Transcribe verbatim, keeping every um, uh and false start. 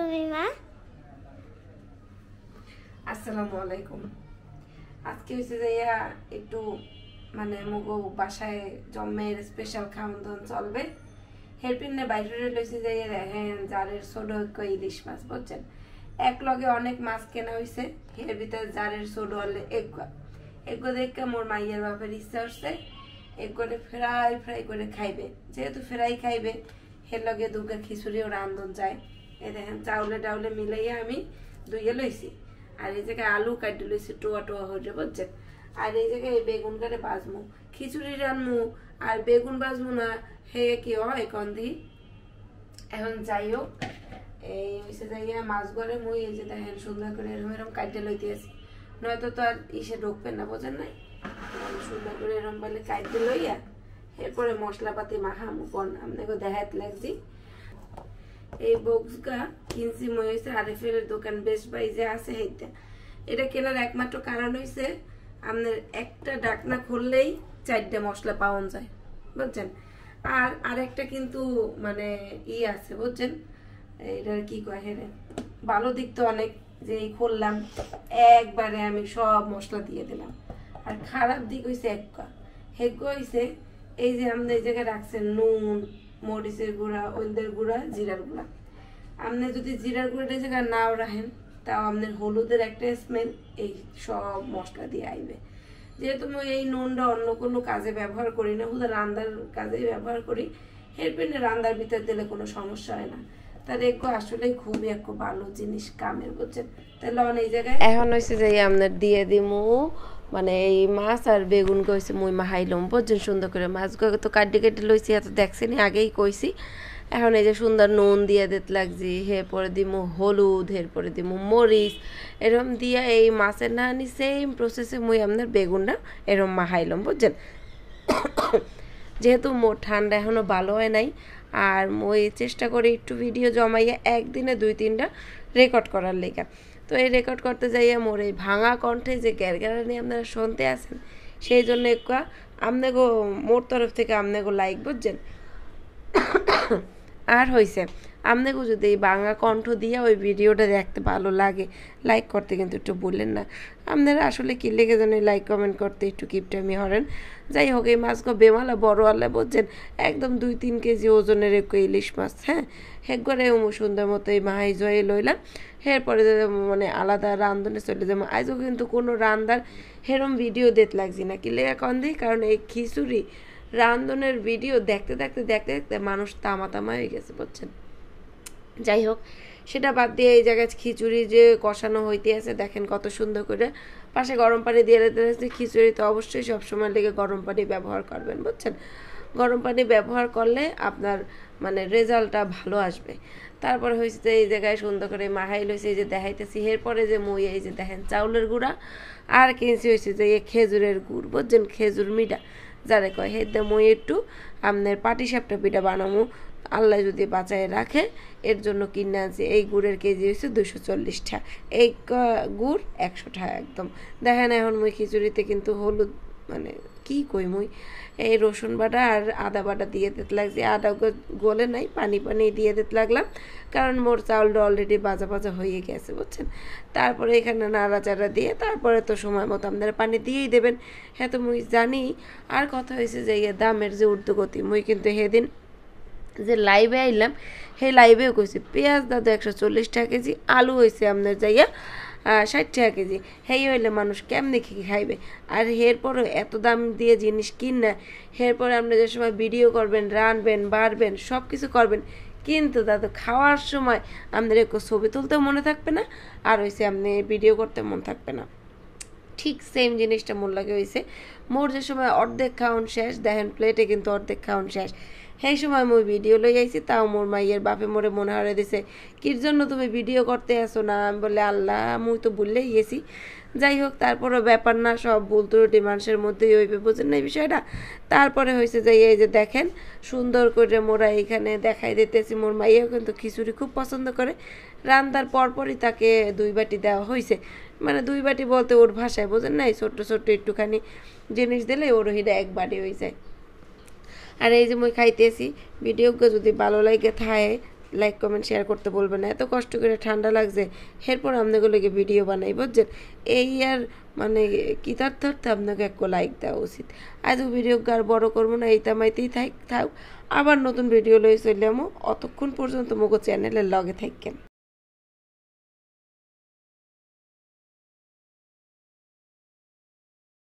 তুমি মা আসসালামু আলাইকুম। আজকে হচ্ছে যাইয়া একটু মানে মুগো বাসায় জন্মের স্পেশাল খাওয়ান দাওয়ান চলবে। হেরপিনে বাইরে লইছে যাইয়া দেখেন জারের ছোট ইলিশ মাছ বুঝছেন, এক লগে অনেক মাছ কেনা হয়েছে। এর ভিতরে জারের ছোট হলে এগুয়া এগুলো দেখে মোর মাইয়ের বাপের ইচ্ছা হচ্ছে এগুলো ফ্রাই ফ্রাই করে খাইবে। যেহেতু ফ্রাই খাইবে এর লগে দুগা খিচুড়িও রান্ধন যায়। এ দেখেন চাউলে টাউলে মিলাইয়া আমি ধুইয়ে লইছি। আর এই জায়গায় আলু কাটি লইছি টোয়া টোয়া হয়ে বুঝছেন। আর এই জায়গায় এই বেগুন কাটে বাজমু, খিচুড়ি রানমু আর বেগুন বাজমু না হে কি হয় কন্দি। এখন যাই হোক এই হয়েছে যাইয়া মাছ ঘরে মুই এই যে দেখেন সুন্দর করে এরকম এরকম কাটতে লইতে আসি, নয়তো তো আর ইসে ঢুকবে না বোঝেন নাই। সুন্দর করে এরকম বলে কাটতে লইয়া এরপরে মশলাপাতি মাখামু কোন আপনাকে দেখাতে লাগছি। এই বক্সটা কিনছি মই হয়েছে আরিফের দোকান বেস্ট বাই যে আছে এইটা। এটা কেনার একমাত্র কারণ হয়েছে আপনার একটা ডাকনা খুললেই চারটা মশলা পাওয়া যায় বুঝছেন। আর আরেকটা কিন্তু মানে ই আছে বুঝছেন, এটার কি কয় হেরে ভালো দিক তো অনেক যে খুললাম একবারে আমি সব মশলা দিয়ে দিলাম। আর খারাপ দিক হয়েছে একটা হেগো হয়েছে এই যে আপনি এই জায়গায় রাখছেন নুন মরিচের গুঁড়া হলদের গুঁড়া জিরার গুঁড়া। আপনি যদি জিরার গুঁড়াটা জায়গায় নাও রাখেন তাও আপনার হলুদের একটা স্মেল এই সব মশলা দিয়ে আইবে। যেহেতু আমি এই নুনটা অন্য কোনো কাজে ব্যবহার করি না, শুধু রান্নার কাজে ব্যবহার করি, হেরপিনে রান্নার ভিতর দিলে কোনো সমস্যা হয় না। তাহলে একটু আসলে খুবই একটু ভালো জিনিস কামের বুঝছেন। তাহলে অনেক জায়গায় এখন হয়েছে যে আপনার দিয়ে দিমু মানে এই মাছ আর বেগুন কইছে মুই মাহাইলাম বুঝছেন সুন্দর করে। মাছগুলো তো কাটি কেটে লইছি এত দেখছেনি আগেই কইছি। এখন এই যে সুন্দর নুন দিয়ে দিতে লাগছি, এরপরে দিমু হলুদ, এরপরে দিমু মরিচ, এরকম দিয়া এই মাছের না আনি সেম প্রসেসে মুই আপনার বেগুনটা এরকম মাহাইলাম বুঝছেন। যেহেতু মোর ঠান্ডা এখনও ভালো হয় নাই আর মই চেষ্টা করি একটু ভিডিও জমাইয়া একদিনে দুই তিনটা রেকর্ড করার লেখা। তো এই রেকর্ড করতে যাইয়া মোর এই ভাঙা কণ্ঠে যে গ্যারগ্যারানি আপনারা শুনতে আসেন সেই জন্য একটু আপনাকে মোর তরফ থেকে আপনাকে লাইক বুঝছেন। আর হয়েছে আপনাকেও যদি এই বাংলা কণ্ঠ দিয়ে ওই ভিডিওটা দেখতে ভালো লাগে লাইক করতে কিন্তু একটু বললেন না। আপনারা আসলে কি লেগে যেন লাইক কমেন্ট করতে একটু কিপটামি হরেন। যাই হোক এই মাছগুলো বেমালা বড় আল্লাহ বুঝছেন একদম দুই তিন কেজি ওজনের একটু ইলিশ মাছ। হ্যাঁ একবারে সুন্দর মতো এই মাহাই জয়ে লইলাম। এরপরে মানে আলাদা রান্ধনে চলে যাবো। আজও কিন্তু কোনো রান্নার হেরম ভিডিও দেখতে লাগছি না কি লেগা কন দিই, কারণ এই খিচুড়ি রান্ধনের ভিডিও দেখতে দেখতে দেখতে দেখতে মানুষ তামা তামা হয়ে গেছে বুঝছেন। যাই হোক সেটা বাদ দিয়ে এই জায়গায় খিচুড়ি যে কষানো হইতে আছে দেখেন কত সুন্দর করে পাশে গরম পানি দিয়ে দিতে। খিচুড়ি তো অবশ্যই সবসময় লেগে গরম পানি ব্যবহার করবেন বুঝছেন। গরম পানি ব্যবহার করলে আপনার মানে রেজাল্টটা ভালো আসবে। তারপরে হয়েছে যে এই জায়গায় সুন্দর করে মাহাই লইছে এই যে দেখাইতেছি। এরপরে যে মই এই যে দেখেন চাউলের গুঁড়া আর কিনছি হয়েছে যে খেজুরের গুড় বুঝছেন, খেজুর মিঠা যারা কয় হেদে মই একটু আপনার পাটি সাপটা পিঠা বানামু আল্লাহ যদি বাঁচায় রাখে এর জন্য কিনে আনছি। এই গুড়ের কেজি হয়েছে দুশো চল্লিশ টাকা, এই গুড় একশো টাকা একদম। দেখেন এখন মুই খিচুড়িতে কিন্তু হলুদ মানে কি কই মুই এই রসুন বাটা আর আদা বাটা দিয়ে দিতে লাগছে। আদা গলে নাই পানি পানি দিয়ে দিতে লাগলাম কারণ মোর চাউলটা অলরেডি বাজা বাজা হয়ে গেছে বুঝছেন। তারপরে এখানে নাড়াচাড়া দিয়ে তারপরে তো সময় মতো আপনারা পানি দিয়েই দেবেন। হ্যাঁ তো মুই জানি। আর কথা হয়েছে যে ইয়ে দামের যে ঊর্ধ্বগতি মুই কিন্তু সেদিন যে লাইভে আইলাম সেই লাইভেও কইছি পেঁয়াজ দাদা একশো চল্লিশ টাকা কেজি, আলু হয়েছে আপনার যাইয়া ষাট টাকা কেজি। হেই হইলে মানুষ কেমনি খেয়ে খাইবে। আর এরপরও এত দাম দিয়ে জিনিস কিন না, এরপরে আপনি যে সময় ভিডিও করবেন রানবেন বাড়বেন সব কিছু করবেন কিন্তু দাদা খাওয়ার সময় আপনার একটু ছবি তুলতেও মনে থাকবে না আর হয়েছে আপনি ভিডিও করতে মন থাকবে না। ঠিক সেম জিনিসটা মোর লাগে হয়েছে। মোর যে সময় অর্ধেক খাওয়ান শেষ দেখেন প্লেটে কিন্তু অর্ধেক খাওয়ান শেষ, সেই সময় মুই ভিডিও লই আইছি তাও মোর মাইয়ের বাপে মোরে মনে হারে দিছে কির জন্য তুমি ভিডিও করতে আসো না। আমি বলে আল্লাহ মুই তো ভুললেই গেছি। যাই হোক তারপরে ব্যাপার না, সব ভুল ত্রুটি মানুষের মধ্যেই হইবে বুঝেন না এই বিষয়টা। তারপরে হয়েছে যে এই যে দেখেন সুন্দর করে মোরা এইখানে দেখাই দিতেছি। মোর মাইয়াও কিন্তু খিচুড়ি খুব পছন্দ করে, রান্নার পরপরই তাকে দুই বাটি দেওয়া হয়েছে। মানে দুই বাটি বলতে ওর ভাষায় বোঝেন না ছোট্ট ছোট্ট একটুখানি জিনিস দিলে ওর হিটা এক বাটি হয়ে যায়। আর এই যে মুই খাইতেছি ভিডিওকে যদি ভালো লাগে থাকে লাইক কমেন্ট শেয়ার করতে বলবেন না। এত কষ্ট করে ঠান্ডা লাগছে এরপর আপনাগুলোকে ভিডিও বানাই বুঝছেন, এই আর মানে কৃতার্থে আপনাকে এক লাইক দেওয়া উচিত। আজ ভিডিও আর বড় করবো না, এই তামাইতেই থাক থাক আবার নতুন ভিডিও লই চলে আমো। অতক্ষণ পর্যন্ত মোগো চ্যানেলের লগে থাকেন।